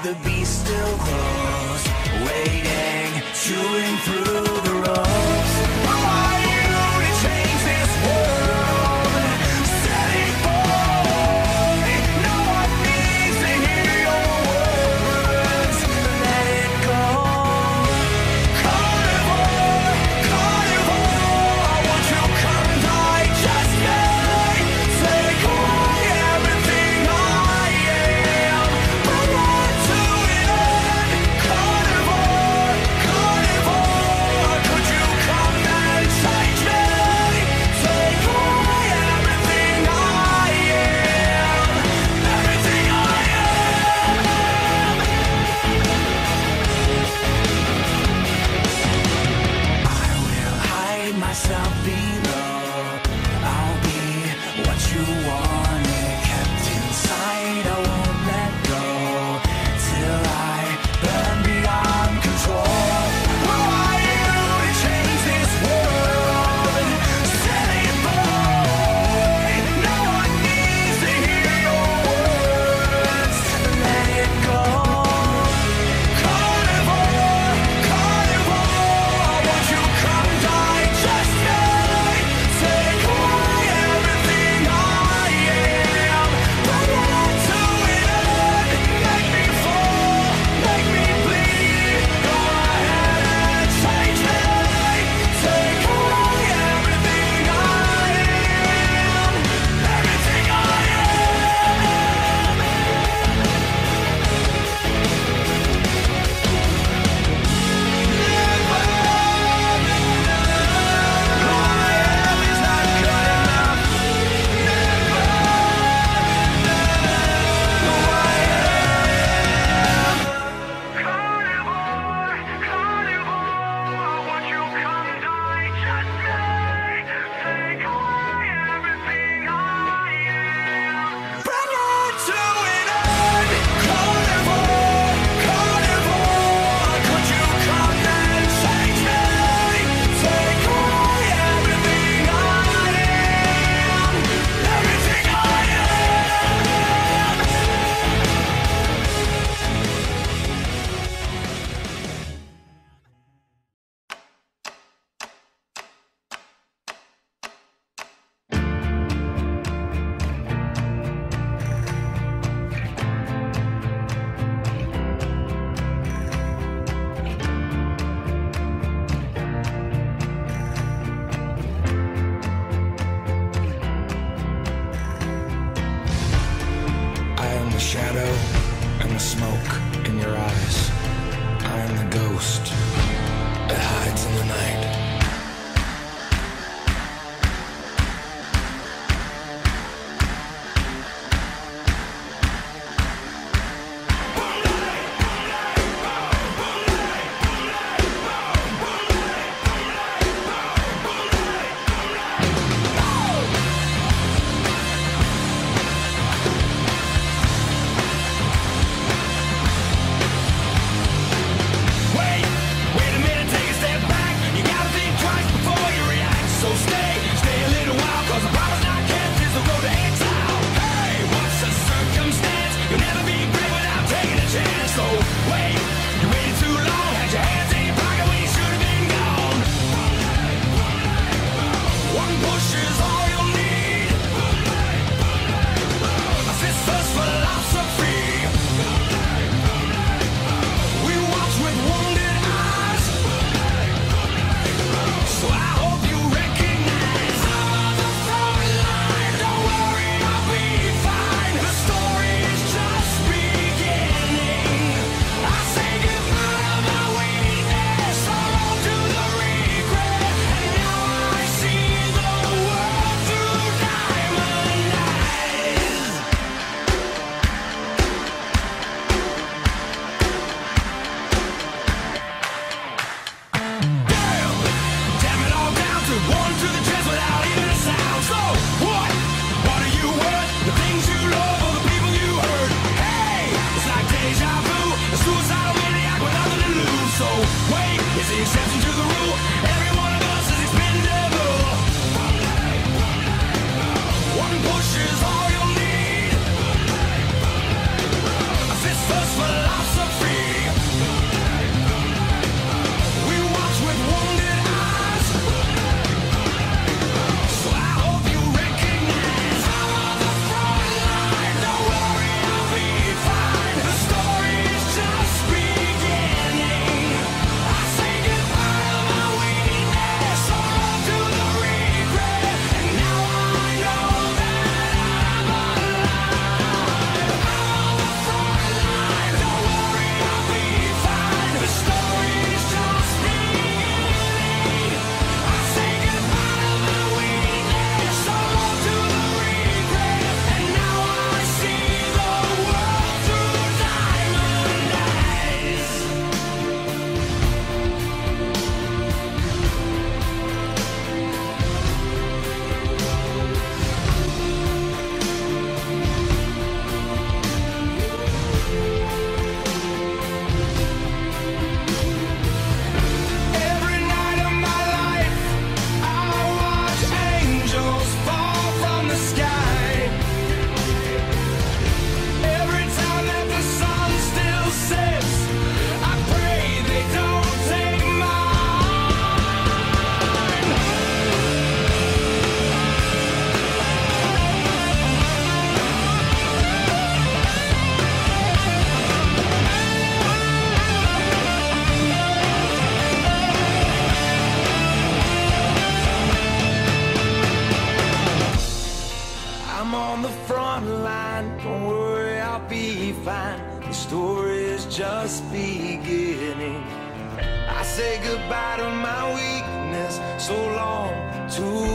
the beast still grows, waiting, chewing through the ropes. Who are you to change this world? Set it free. No one needs to hear your words. Let it go. Carnivore, carnivore, won't you come digest me? Take away everything I am. Bring it to an end. Carnivore, carnivore, could you come and change me? Take away everything I am. Everything I am. I will hide myself below. I'll be what you wanted, kept inside. I won't let go till I burn beyond control. Who are you to change this world? Set it free. No one needs to hear your words. Let it go. Carnivore, carnivore, won't you come digest me? be fine. The story is just beginning. I say goodbye to my weakness, so long to